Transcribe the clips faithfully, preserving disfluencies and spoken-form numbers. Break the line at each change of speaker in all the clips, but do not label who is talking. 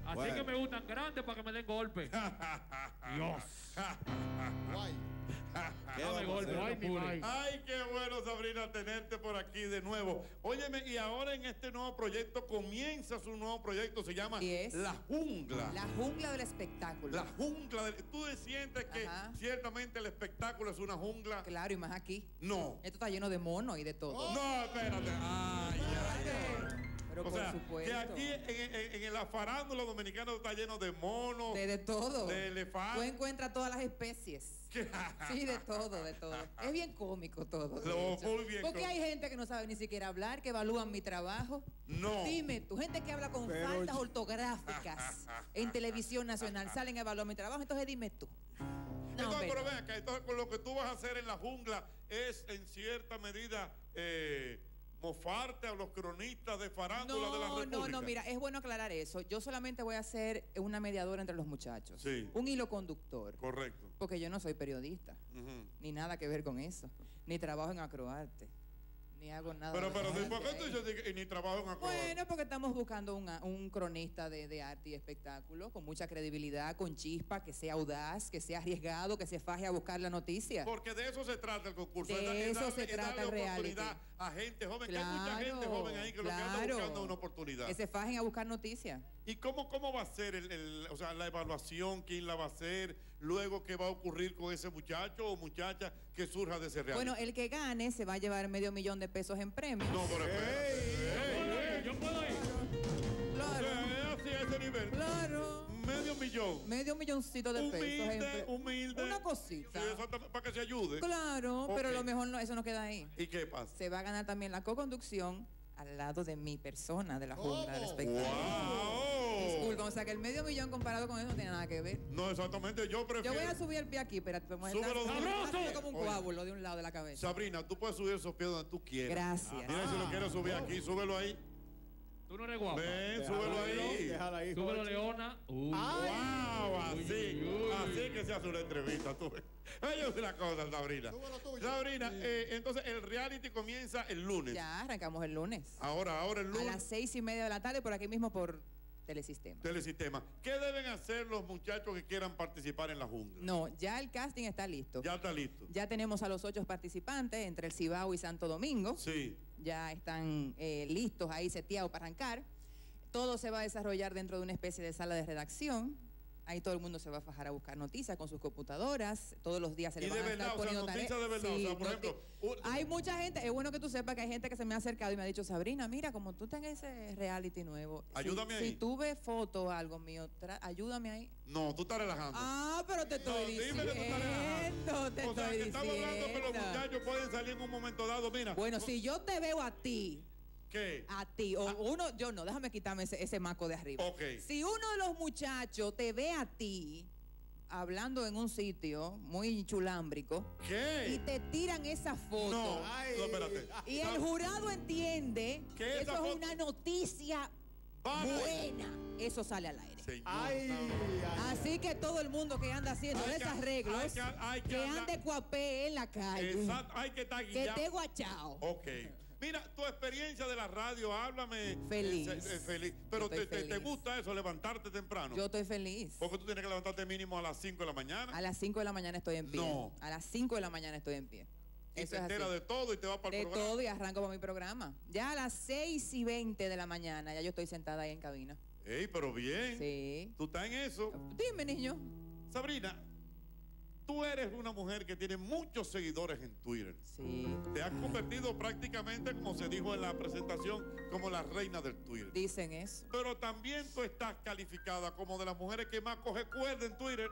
Así
bueno.
que me gustan grandes para que me den golpe. Dios.
Guay.
¿Qué
Dame
vamos a
golpe,
hacer?
ay, mi madre.
Ay, qué bueno, Sabrina, tenerte por aquí de nuevo. Óyeme, y ahora en este nuevo proyecto comienza su nuevo proyecto, se llama
¿Y es?
La Jungla.
La jungla del espectáculo.
La jungla. De, ¿Tú sientes que
Ajá.
ciertamente el espectáculo es una jungla?
Claro, y más aquí.
No.
Esto está lleno de monos y de todo.
Oh.
No, espérate. Ay, ay, ay.
Pero
O
por
sea,
supuesto.
que aquí en, en, en la farándula dominicana está lleno de monos,
De, de todo.
de
Tú
elefantes.
encuentras todas las especies. Sí, de todo, de todo. Es bien cómico todo. de
No,
hecho.
muy bien
Porque
cómico.
hay gente que no sabe ni siquiera hablar, que evalúan mi trabajo.
No.
Dime tú, gente que habla con
Pero
faltas
yo-
ortográficas en televisión nacional, salen a evaluar mi trabajo, entonces dime tú. No,
Entonces,
hombre,
pero
no.
ven acá, entonces con lo que tú vas a hacer en la jungla es en cierta medida eh, mofarte a los cronistas de farándula de la
No,
República.
no, no, mira, es bueno aclarar eso. Yo solamente voy a ser una mediadora entre los muchachos.
Sí.
Un hilo conductor.
Correcto.
Porque yo no soy periodista,
Ujú.
ni nada que ver con eso. Ni trabajo en acroarte, ni hago nada.
Pero,
de
pero,
arte.
¿por qué tú dices que ni trabajo en acrobacia?
Bueno, porque estamos buscando una- un cronista de, de arte y espectáculo con mucha credibilidad, con chispa, que sea audaz, que sea arriesgado, que se faje a buscar la noticia.
Porque de eso se trata el concurso.
De
es da- es
eso
darle-
se
es
trata
darle
el reality.
oportunidad a gente joven. que hay mucha gente joven ahí que lo que anda
claro.
buscando es una oportunidad.
Que se fajen a buscar noticias.
¿Y cómo, cómo va a ser el, el- o sea, la evaluación? ¿Quién la va a hacer? Luego, ¿qué va a ocurrir con ese muchacho o muchacha que surja de ese reality?
Bueno, el que gane se va a llevar medio millón de pesos en premios.
No, pero espérate. Ey,
Yo puedo ir.
o
Claro,
sea, es así a ese nivel.
claro.
Medio millón.
Medio milloncito de pesos. en
Humilde,
pre-
humilde.
Una cosita.
Sí, exactamente, para que se ayude.
Claro,
Ok.
pero lo mejor no, eso no queda ahí.
¿Y qué pasa?
Se va a ganar también la co-conducción al lado de mi persona, de la
¿Cómo?
jungla del espectáculo.
¡Wow!
Disculpa, o sea que el medio millón comparado con eso no tiene nada que ver.
No, exactamente, yo
Yo
prefiero.
voy a subir el pie aquí, espérate, vamos a
Súbelo,
estar-
súbelo.
vamos a hacer como un
Oye.
coágulo de un lado de la cabeza.
Sabrina, tú puedes subir esos pies donde tú quieras.
Gracias.
Mira, si lo quieres subir aquí, súbelo ahí.
Tú no eres guapa.
Ven,
Déjala
súbelo
ahí,
ahí.
déjala ahí,
Súbelo,
Jochi.
Leona. Uy.
¡Wow! Así,
Uy, uy, uy.
así que se hace una entrevista, tú. Oye, una cosa, Sabrina.
Súbelo tuyo.
Sabrina, eh, entonces el reality comienza el lunes.
Ya arrancamos el lunes.
Ahora, ahora el
A
lunes.
las seis y media de la tarde, por aquí mismo por Telesistema.
Telesistema. ¿Qué deben hacer los muchachos que quieran participar en la jungla?
No, ya el casting está listo.
Ya está listo.
Ya tenemos a los ocho participantes entre el Cibao y Santo Domingo.
Sí.
Ya están eh, listos ahí, seteados para arrancar. Todo se va a desarrollar dentro de una especie de sala de redacción. Ahí todo el mundo se va a fajar a buscar noticias con sus computadoras. Todos los días se le
Y
van
de
a
verdad,
estar
o sea,
poniendo
noticias
tareas.
de verdad, o sea, por
noti-
ejemplo, un-
hay mucha gente, es bueno que tú sepas que hay gente que se me ha acercado y me ha dicho, Sabrina, mira, como tú estás en ese reality nuevo. si-
Ayúdame
si,
ahí.
tú ves fotos o algo mío, tra- ayúdame ahí.
No, tú estás relajando.
Ah, pero te estoy
No, dime
diciendo.
que tú estás relajando.
Te
O sea,
estoy
que estamos hablando que los
diciendo.
muchachos pueden salir en un momento dado. Mira.
Bueno, si yo te veo a ti,
¿Qué?
a ti, o uno, yo no, déjame quitarme ese, ese maco de arriba.
Ok.
Si uno de los muchachos te ve a ti hablando en un sitio muy chulámbrico
¿Qué?
y te tiran esa foto
No,
Ay.
no, espérate.
y el jurado entiende
¿Qué
que
esa
eso es
foto?
una noticia
Vale.
buena, eso sale al aire.
Señor,
Ay,
no.
ay,
Así que todo el mundo que anda haciendo
Hay que-
esos arreglos,
hay que- hay que
que
andar-
ande cuapé en la calle,
Exacto, hay que estar
que
guiado.
esté guachao.
Ok. Mira, tu experiencia de la radio, háblame.
Feliz.
Eh, eh, feliz. Pero
Yo
te,
estoy
te- te
feliz.
gusta eso, levantarte temprano.
Yo estoy feliz.
Porque tú tienes que levantarte mínimo a las cinco de la mañana.
A las cinco de la mañana estoy en pie.
No.
A las cinco de la mañana estoy en pie.
y
Eso
te
es así.
enteras de todo y te vas para el
De
programa.
todo y arranco para mi programa. Ya a las seis y veinte de la mañana ya yo estoy sentada ahí en cabina.
Ey, pero bien.
Sí.
Tú estás en eso.
Dime, niño.
Sabrina, tú eres una mujer que tiene muchos seguidores en Twitter.
Sí.
Te has convertido prácticamente, como se dijo en la presentación, como la reina del Twitter.
Dicen eso.
Pero también tú estás calificada como de las mujeres que más coge cuerda en Twitter.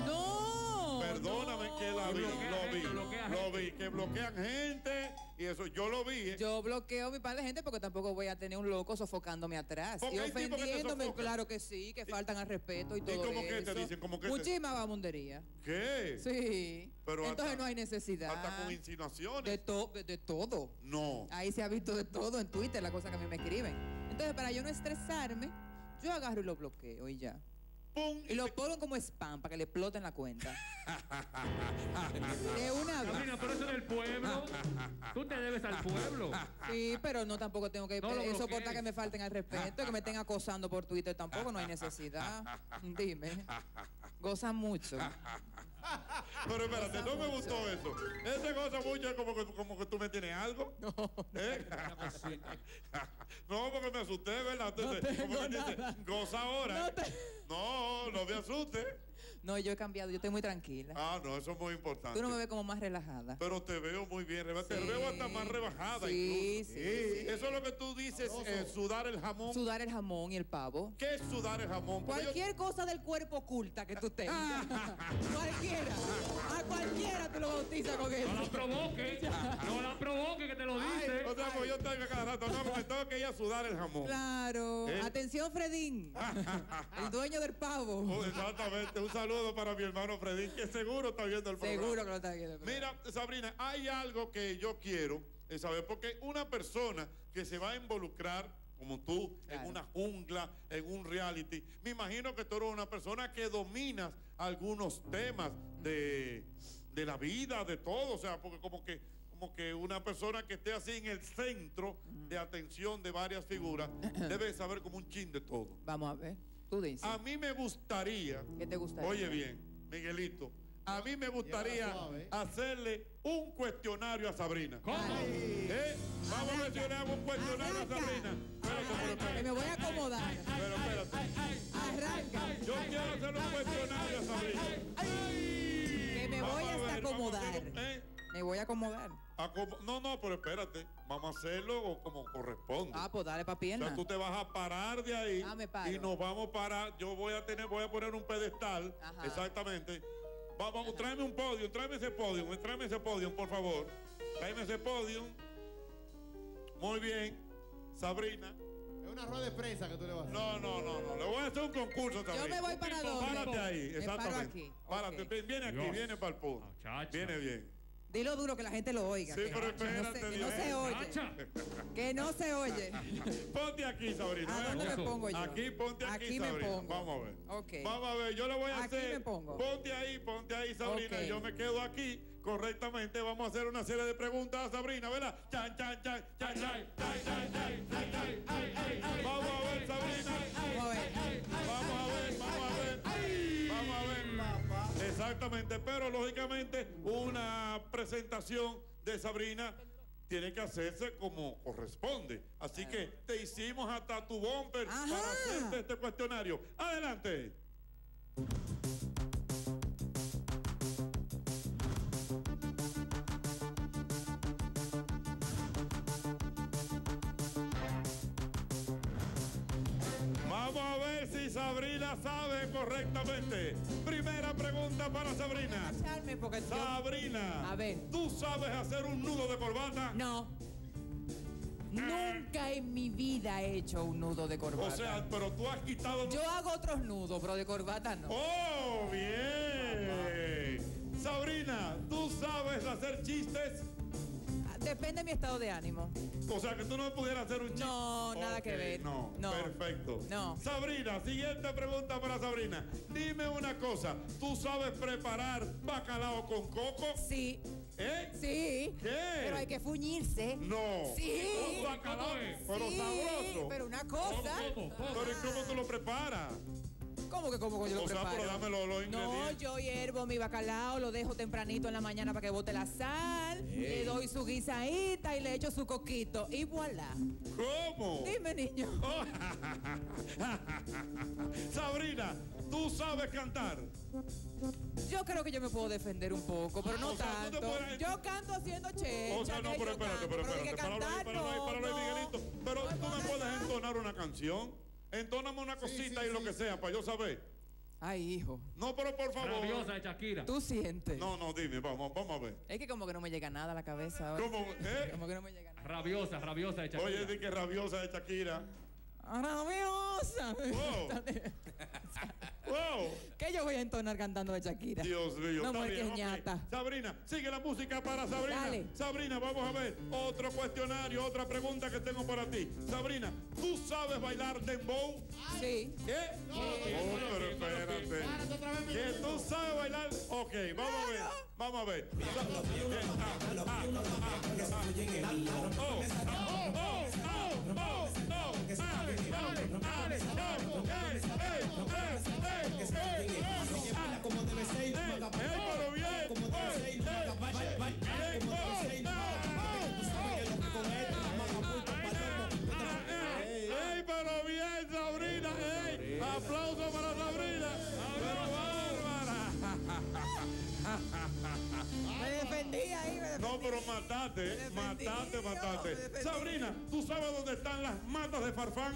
No.
Perdóname
no.
que la vi,
bloquea
lo
gente,
vi,
bloquea
lo
gente.
vi, que bloquean gente y eso yo lo vi. ¿eh?
Yo bloqueo mi par de gente porque tampoco voy a tener un loco sofocándome atrás
Porque
y
hay tipos que te
ofendiéndome.
sofocan.
Claro que sí, que faltan al respeto y todo
cómo que
eso.
te dicen? ¿Cómo que te-
Muchísima vagabundería.
¿Qué?
Sí.
Pero
Entonces
hasta-
no hay necesidad.
Hasta con insinuaciones.
De, to- de, de todo.
No.
Ahí se ha visto de todo en Twitter, la cosa que a mí me escriben. Entonces, para yo no estresarme, yo agarro y lo bloqueo y ya.
pum.
Y lo pongo como spam para que le exploten la cuenta. De una vez.
Sabrina, pero eso es del pueblo. Tú te debes al pueblo.
Sí, pero no tampoco tengo que
No lo
eh,
bloquees.
soportar que me falten al respeto, que me estén acosando por Twitter tampoco, no hay necesidad. Dime. Gozan mucho.
Pero espérate, no me gustó eso. Ese goza mucho es como que, como que tú me tienes algo. No, ¿eh? No, porque me asusté, ¿verdad? Entonces,
No tengo
como que dice,
nada.
goza ahora.
No
¿eh?
te-
No, no me asuste.
No, yo he cambiado, yo estoy muy tranquila.
Ah, no, eso es muy importante.
Tú no me ves como más relajada.
Pero te veo muy bien, reba- te
Sí.
veo hasta más rebajada
Sí,
incluso.
sí, sí.
Eso es lo que tú dices, eh, sudar el jamón.
Sudar el jamón y el pavo.
¿Qué es sudar el jamón? Porque yo-
Cualquier cosa del cuerpo oculta que tú tengas. Cualquiera. A cualquiera tú lo bautizas con
No la
eso.
provoque. No la provoque, que te lo dice.
O sea, pues yo tengo cada rato, no, porque tengo que ir a sudar el jamón.
Claro.
¿Eh?
Atención, Fredín. El dueño del pavo.
Oh, exactamente, un saludo para mi hermano Fredín, que seguro está viendo el programa.
Seguro que lo está viendo.
Mira, Sabrina, hay algo que yo quiero eh, saber, porque una persona que se va a involucrar, como tú,
Claro.
en una jungla, en un reality, me imagino que tú eres una persona que dominas algunos temas de, de la vida, de todo, o sea, porque como que, como que una persona que esté así en el centro de atención de varias figuras, debe saber como un chin de todo.
Vamos a ver. Tú dices.
A mí me gustaría,
¿Qué te gustaría?
oye bien, Miguelito, a mí me gustaría
Llévala suave.
hacerle un cuestionario a Sabrina.
¿Cómo?
¿Eh? Vamos a ver si le hago un cuestionario a
Arranca.
Sabrina. Espérate, pero
Que
espérate.
me voy a acomodar.
Pero espérate.
Arranca.
Yo quiero hacerle un cuestionario a Sabrina.
Que me
Vamos
voy
a
hasta
ver, vamos a
acomodar.
hacerlo, ¿eh?
Me voy a acomodar.
Acomo- No, no, pero espérate. Vamos a hacerlo como corresponde.
Ah, pues dale pa'
O
pierna.
sea, tú te vas a parar de ahí
Ah, me paro.
y nos vamos a parar. Yo voy a tener, voy a poner un pedestal,
Ajá.
exactamente. Vamos, tráeme un podio, tráeme ese podio, tráeme ese podio, por favor. Tráeme ese podio. Muy bien, Sabrina.
Es una rueda de prensa que tú le vas a hacer.
No, no, no, no. Le voy a hacer un concurso también.
Yo me voy para doble.
Párate ahí,
Me paro
exactamente.
aquí.
Párate,
Ok.
ven, viene aquí,
Dios.
viene para el punto.
Muchacha.
Viene bien.
Dilo duro que la gente lo oiga.
Sí,
que,
pero
que no
espérate,
se, que no
Dios.
se oye.
Chacha.
Que no se oye.
Ponte aquí, Sabrina.
¿A
ven
dónde
acá.
me pongo yo?
Aquí, ponte aquí,
Aquí me
Sabrina.
pongo.
Vamos a ver.
Ok.
Vamos a ver, yo le voy a
Aquí
hacer.
me pongo.
Ponte ahí, ponte ahí, Sabrina.
Ok.
Yo me quedo aquí correctamente. Vamos a hacer una serie de preguntas a Sabrina, ¿verdad? Chan, chan, chan, chan, chan, chan, chan, chan, chan, chan. Vamos a ver, Sabrina.
Vamos a ver.
Vamos a ver, vamos a ver. Vamos a ver. Exactamente, pero lógicamente una presentación de Sabrina tiene que hacerse como corresponde. Así que te hicimos hasta tu bumper
Ajá.
para hacerte este cuestionario. Adelante. Vamos a ver si Sabrina sabe correctamente. Primera pregunta para Sabrina.
Echarme porque yo-
Sabrina,
A ver.
¿tú sabes hacer un nudo de corbata?
No. Nunca en mi vida he hecho un nudo de corbata.
O sea, pero tú has quitado...
Yo hago otros nudos, pero de corbata no.
¡Oh, bien! Sabrina, ¿tú sabes hacer chistes?
Depende de mi estado de ánimo.
O sea, que tú no pudieras hacer un chiste.
No, nada que
Ok,
ver.
No,
No.
perfecto.
No.
Sabrina, siguiente pregunta para Sabrina. Dime una cosa, ¿tú sabes preparar bacalao con coco?
Sí,
¿Eh?
sí.
¿Qué?
Pero hay que fuñirse.
No.
Sí.
Un bacalao,
¿Cómo es?
pero
Sí,
sabroso.
pero una cosa.
¿Cómo? ¿Cómo?
Pero ¿y cómo tú lo preparas?
¿Cómo que cómo yo lo
O sea,
preparo?
pero dame los- los
No,
ingredientes.
yo hiervo mi bacalao, lo dejo tempranito en la mañana para que bote la sal, le doy su guisadita y le echo su coquito y voilà.
¿Cómo?
Dime, niño.
Oh. Sabrina, ¿tú sabes cantar?
Yo creo que yo me puedo defender un poco, pero no
O sea, tú te
tanto.
puedes-
Yo canto haciendo checha.
O sea, no,
que
pero
yo
espérate,
canto,
pero
pero de
espérate.
que
Páralo ahí,
cantar,
páralo ahí,
no,
páralo ahí,
no.
Miguelito. Pero
No
tú me
puedo
puedes
cantar.
entonar una canción. Entóname una cosita
sí,
y lo
sí,
que
sí.
sea, para yo saber.
Ay, hijo,
No, pero por favor.
Rabiosa de Shakira.
tú sientes.
No, no, dime, vamos, vamos a ver.
Es que como que no me llega nada a la cabeza ahora.
¿Cómo? ¿Eh?
Como que no me llega nada.
Rabiosa, rabiosa de Shakira.
Oye, di que rabiosa de Shakira.
Rabiosa.
Wow. Wow.
¿Qué yo voy a entonar cantando de Shakira?
Dios mío,
No,
está
mujer,
bien,
que
ok.
ñata.
Sabrina, sigue la música para Sabrina.
Dale.
Sabrina, vamos a ver otro cuestionario, otra pregunta que tengo para ti. Sabrina, ¿tú sabes bailar dembow?
Sí.
¿Qué? Oh, pero espérate. bailar? Ok, vamos a ver. Vamos a ver. Ah, ah, ah, ah, ah. Oh, oh, oh, oh, oh, oh. Dale, dale, dale, dale. Ey, ey, ey, ey, ey, ey. Ah,
como debe ser,
ey, ey, pero bien.
como debe ser,
Ey, ey,
bien,
como debe ser.
tú sabes que lo que con él, Macapulco, Palomo,
¡Ey, ey, pero bien, Sabrina! ¡Ey! ¡Aplauso para Sabrina! ¡Pero bárbara!
Me defendí ahí, me defendí.
No, pero matate,
Me defendí,
matate,
no, me
matate.
defendí.
Sabrina, ¿tú sabes dónde están las matas de Farfán?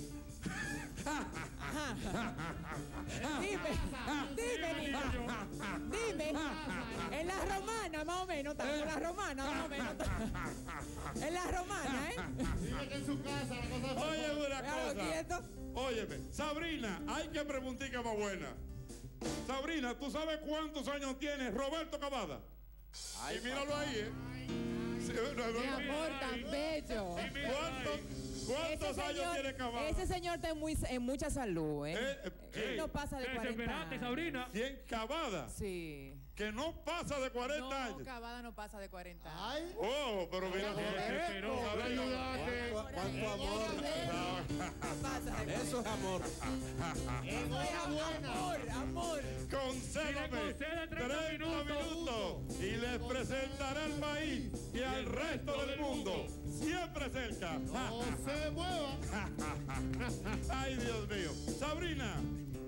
Dime, dime, niño. Dime. En la romana, más o menos, estamos en la romana, más o menos. En la romana, ¿eh?
Dile que en su casa la cosa es
Oye, una
Claro,
cosa.
quieto.
Óyeme, Sabrina, hay que preguntar más buena. Sabrina, ¿tú sabes cuántos años tiene Roberto Cavada? Y míralo ahí, ¿eh? Sí, no, no,
Mi
no.
amor, tan bello.
¿Cuántos, cuántos
Ese
años
señor,
tiene Cavada?
ese señor está en, muy, en mucha salud, ¿eh?
Eh, eh,
Él
¿quién?
no pasa de cuarenta
Desesperante,
años.
Sabrina.
¿Quién? Cavada.
Sí.
Que no pasa de cuarenta
No,
años.
Cavada no pasa de cuarenta.
Ay,
Oh, pero mira.
Desesperó.
Sabrina.
¿Cuánto amor?
No pasa de
Eso es amor.
amor, amor.
Concédame
Si le concede treinta
treinta minutos y les presentaré al país y al resto del mundo. Siempre cerca.
no se mueva.
Ay, Dios mío. Sabrina,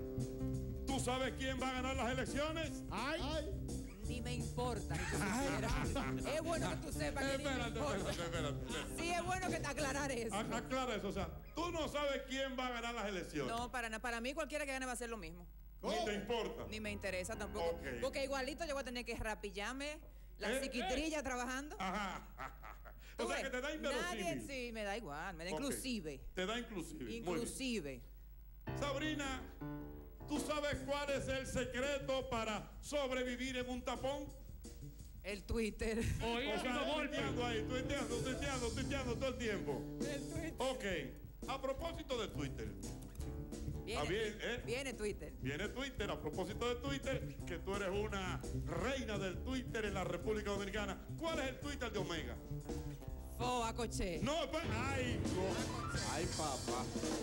¿tú sabes quién va a ganar las elecciones?
Ay, ay.
Ni me importa. ni que supiera. Es bueno que tú sepas que ni me
Espérate,
importa.
espérate, espérate.
Sí, es bueno que te aclarar eso.
A- Aclara eso, o sea, tú no sabes quién va a ganar las elecciones.
No, para nada. Para mí cualquiera que gane va a ser lo mismo.
Ni te importa.
Ni me interesa tampoco.
Ok.
Porque igualito yo voy a tener que rapillarme la
Eh,
psiquitrilla trabajando.
Ajá. O
Tú
sea,
ves,
que te da
Nadie,
inverosímil.
sí, me da igual. Me da
Ok.
inclusive.
Te da inclusive. Muy bien.
Inclusive.
Sabrina, ¿tú sabes cuál es el secreto para sobrevivir en un tapón?
El Twitter.
Oí
O
el
sea,
mismo golpe.
tuiteando ahí, tuiteando, tuiteando, tuiteando todo el tiempo.
El Twitter.
Ok, a propósito de Twitter.
Viene,
Ah, bien, ¿eh?
viene Twitter.
Viene Twitter, a propósito de Twitter, que tú eres una reina del Twitter en la República Dominicana. ¿Cuál es el Twitter de Omega?
Oh, a coche.
No, espera, ay, no.
Ay, papá.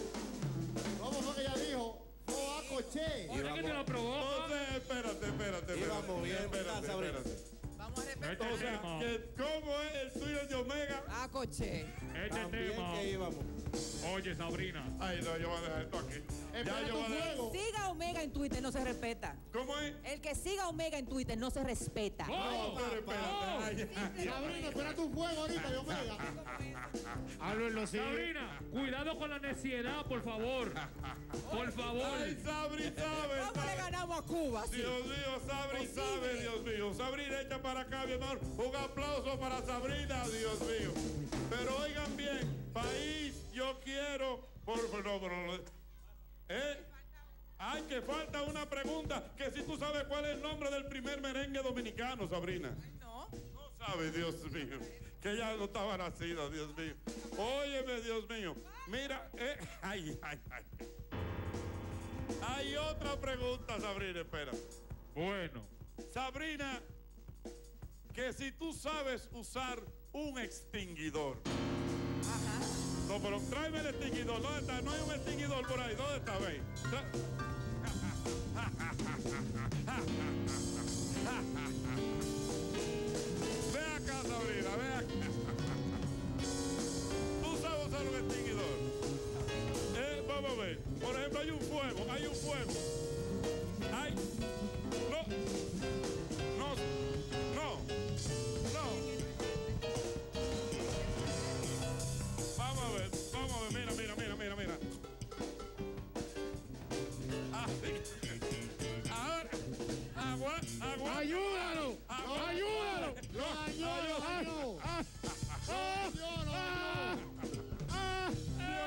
¿Cómo fue que ella dijo? Oh, a coche.
Oye, que te lo probó.
Entonces, espérate, espérate, espérate.
Íbamos bien,
espérate,
¿verdad, Sabrina?
espérate.
Vamos a
Este
repetir.
O sea,
tema,
que ¿cómo es el Twitter de Omega?
A coche.
este
También
tema.
que íbamos.
Oye, Sabrina.
Ay, no, yo voy a dejar esto aquí. Ya
Espera
yo
tu
voy a dejar.
fuego.
Siga Omega en Twitter, no se respeta.
¿Cómo es?
El que siga Omega en Twitter no se respeta.
¡Oh!
Pero espérate. Ay, ay, ay.
Sabrina, espera tu fuego ahorita de Omega.
Háblenlo, sí.
Sabrina, cuidado con la neciedad, por favor. Por favor.
Ay, Sabri sabe.
¿Cómo le
sabe.
ganamos a Cuba? Sí.
Dios mío, Sabri sabe, Dios mío. Sabrina, echa para acá, mi amor. Un aplauso para Sabrina, Dios mío. Pero oigan bien, país, yo quiero. Por favor, no, no, no. ¿Eh? Ay, que falta una pregunta. Que si tú sabes cuál es el nombre del primer merengue dominicano, Sabrina.
No.
No sabe, Dios mío. Que ya no estaba nacida, Dios mío. Óyeme, Dios mío. Mira, eh, ay, ay, ay. Hay otra pregunta, Sabrina, espera.
Bueno.
Sabrina, que si tú sabes usar un extinguidor.
Ajá.
No, pero tráeme el extinguidor. ¿Dónde está? No hay un extinguidor por ahí. ¿Dónde está? Ve. Tra- Ve acá, Sabrina, ve acá. Tú sabes usar un extinguidor. Eh, vamos a ver. Por ejemplo, hay un fuego, hay un fuego. Hay. No. No. No. No. Vamos a ver, vamos a ver, mira, mira, mira, mira, mira. Ah, sí. Ahora, agua, agua.
¡Ayúdalo!
Agua.
¡Ayúdalo!
Ay, no, no, no.
¡Ah!
Ay, Dios, no, no.
¡Ah!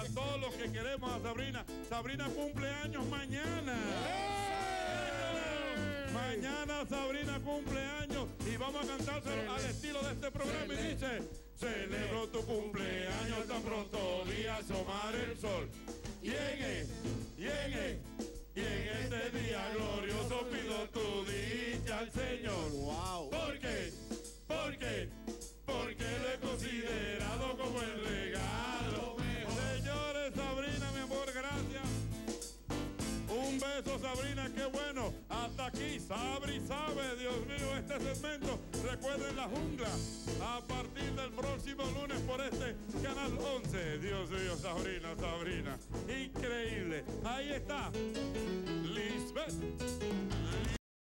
a todos los que queremos a Sabrina. Sabrina cumple años mañana. Mañana Sabrina cumple años y vamos a cantárselo al estilo de este programa y dice: celebro tu cumpleaños tan pronto vi asomar el sol. Y en, e- y en, e- y en este día glorioso pido tu dicha al Señor.
Wow.
¿Por qué? ¿Por qué? Porque lo he considerado como el regalo mejor. Señores, Sabrina, mi amor, gracias. Un beso, Sabrina, qué bueno. Hasta aquí, Sabri sabe, Dios mío, este segmento. Recuerden La Jungla a partir del próximo lunes por este canal once. Dios mío, Sabrina, Sabrina. Increíble. Ahí está. Lisbeth.